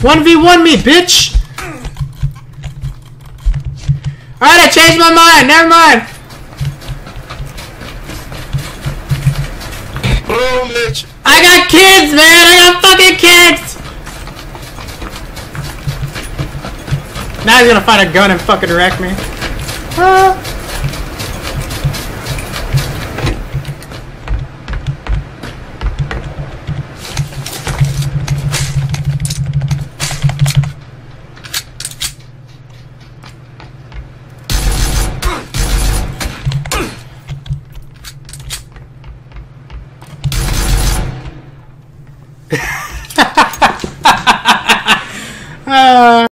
1v1 me, bitch! Alright, I changed my mind. Never mind. Boom, bitch. I got kids, man. I got fucking kids. Now he's gonna find a gun and fucking wreck me.